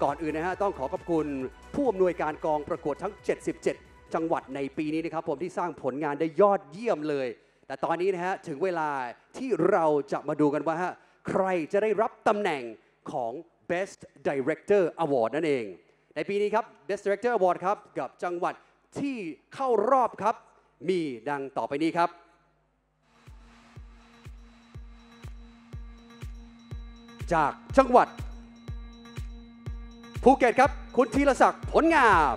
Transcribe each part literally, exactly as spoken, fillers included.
ก่อนอื่นนะฮะต้องขอขอบคุณผู้อำนวยการกองประกวดทั้งเจ็ดสิบเจ็ดจังหวัดในปีนี้นะครับผมที่สร้างผลงานได้ยอดเยี่ยมเลยแต่ตอนนี้นะฮะถึงเวลาที่เราจะมาดูกันว่าฮะใครจะได้รับตำแหน่งของ Best Director Award นั่นเองในปีนี้ครับ Best Director Award ครับกับจังหวัดที่เข้ารอบครับมีดังต่อไปนี้ครับจากจังหวัดภูเก็ตครับคุณธีรศักดิ์ผลงาม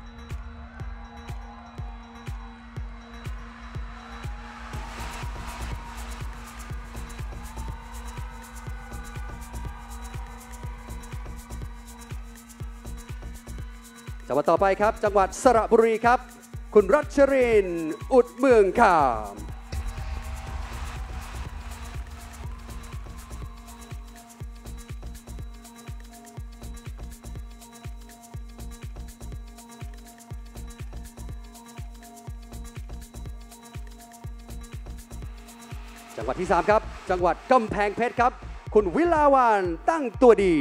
จังหวัดต่อไปครับจังหวัดสระบุรีครับคุณรัชรินทร์อุดเมืองขามจังหวัดที่สามครับจังหวัดกำแพงเพชรครับคุณวิลาวันตั้งตัวดี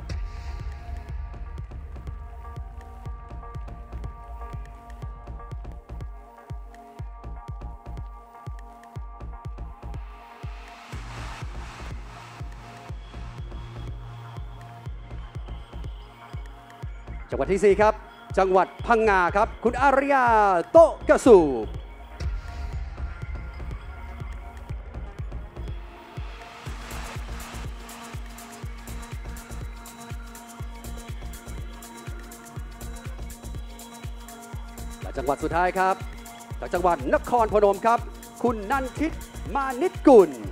จังหวัดที่สี่ครับจังหวัดพังงาครับคุณอารยาโตกระสูบและจังหวัดสุดท้ายครับจากจังหวัดนครพนมครับคุณนันทิตมานิตกุล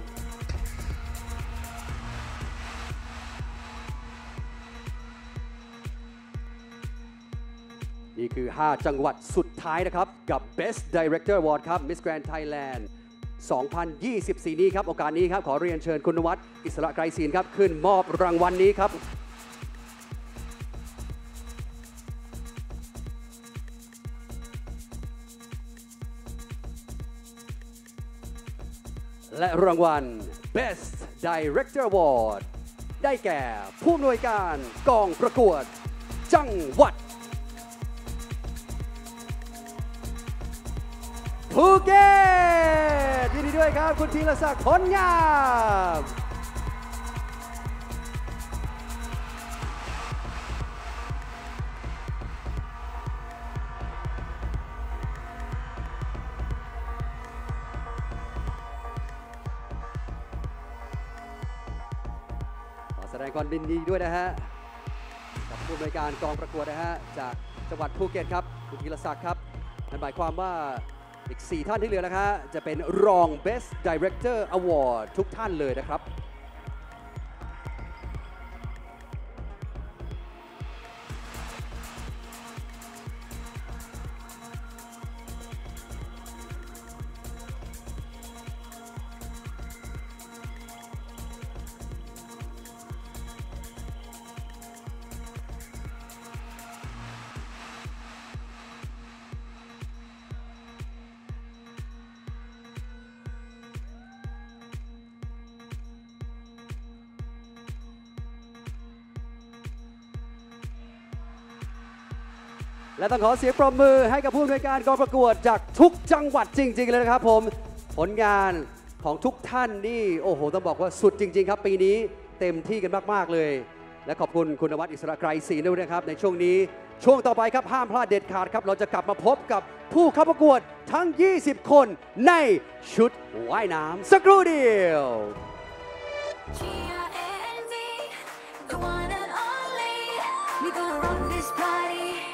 นี่คือห้าจังหวัดสุดท้ายนะครับกับ Best Director Award ครับ Miss Grand Thailand สองพันยี่สิบสี่ นี้ครับโอกาสนี้ครับขอเรียนเชิญคุณนวัดอิสระไกรศีลครับขึ้นมอบรางวัลนี้ครับและรางวัล Best Director Award ได้แก่ผู้อำนวยการกองประกวดจังหวัดภูเก็ตยินดีด้วยครับคุณธีรศักดิ์ผลงามขอแสดงความยินดีด้วยนะฮะกับผู้อำนวยการกองประกวดนะฮะจากจังหวัดภูเก็ตครับคุณธีรศักดิ์ครับนั่นหมายความว่าอีกสี่ท่านที่เหลือนะคะจะเป็นรอง Best Director Award ทุกท่านเลยนะครับและต้องขอเสียงปรบมือให้กับผู้อำนวยการกองประกวดจากทุกจังหวัดจริงๆเลยนะครับผมผลงานของทุกท่านนี่โอ้โหต้องบอกว่าสุดจริงๆครับปีนี้เต็มที่กันมากๆเลยและขอบคุณคุณนวัดอิสระไกรศรีด้วยนะครับในช่วงนี้ช่วงต่อไปครับห้ามพลาดเด็ดขาดครับเราจะกลับมาพบกับผู้เข้าประกวดทั้งยี่สิบคนในชุดว่ายน้ำสักครู่เดียวWe gonna run this party